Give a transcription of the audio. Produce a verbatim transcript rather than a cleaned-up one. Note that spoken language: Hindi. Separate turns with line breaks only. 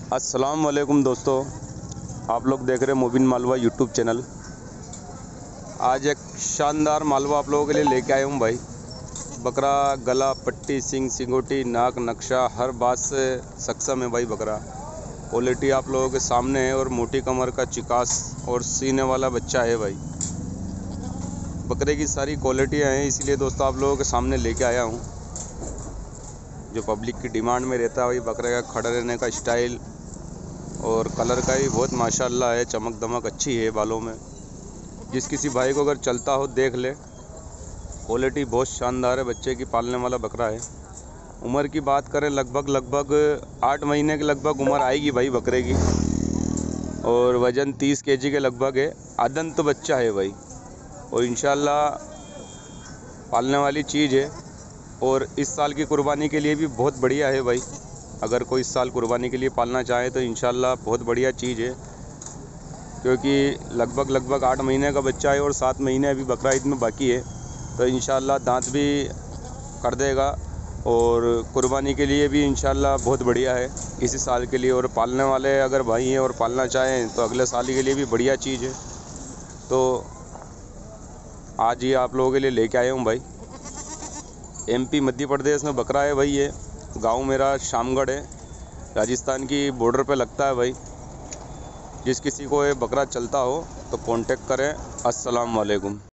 अस्सलाम वालेकुम दोस्तों, आप लोग देख रहे हैं मुबीन मालवा यूट्यूब चैनल। आज एक शानदार मालवा आप लोगों के लिए लेके आया हूँ भाई। बकरा गला, पट्टी, सिंग, सिंगोटी, नाक, नक्शा हर बात से सक्षम है भाई। बकरा क्वालिटी आप लोगों के सामने है और मोटी कमर का चिकास और सीने वाला बच्चा है भाई। बकरे की सारी क्वालिटियाँ हैं, इसीलिए दोस्तों आप लोगों के सामने लेके आया हूँ। जो पब्लिक की डिमांड में रहता है भाई, बकरे का खड़ा रहने का स्टाइल और कलर का भी बहुत माशाल्लाह है, चमक दमक अच्छी है बालों में। जिस किसी भाई को अगर चलता हो देख ले, क्वालिटी बहुत शानदार है। बच्चे की पालने वाला बकरा है। उम्र की बात करें लगभग लगभग आठ महीने के लगभग उम्र आएगी भाई बकरे की, और वज़न तीस केजी के लगभग है। आदंत बच्चा है भाई, और इंशाल्लाह पालने वाली चीज़ है। और इस साल की कुर्बानी के लिए भी बहुत बढ़िया है भाई। अगर कोई इस साल कुर्बानी के लिए पालना चाहे तो इंशाल्लाह बहुत बढ़िया चीज़ है, क्योंकि लगभग लगभग आठ महीने का बच्चा है और सात महीने अभी बकरा ईद में बाकी है। तो इंशाल्लाह दांत भी कर देगा और कुर्बानी के लिए भी इंशाल्लाह बहुत बढ़िया है इसी साल के लिए। और पालने वाले अगर भाई हैं और पालना चाहें तो अगले साल के लिए भी बढ़िया चीज़ है। तो आज ये आप लोगों के लिए लेके आया हूँ भाई। एमपी मध्य प्रदेश में बकरा है भाई। ये गांव मेरा शामगढ़ है, राजस्थान की बॉर्डर पे लगता है भाई। जिस किसी को ये बकरा चलता हो तो कांटेक्ट करें। अस्सलाम वालेकुम।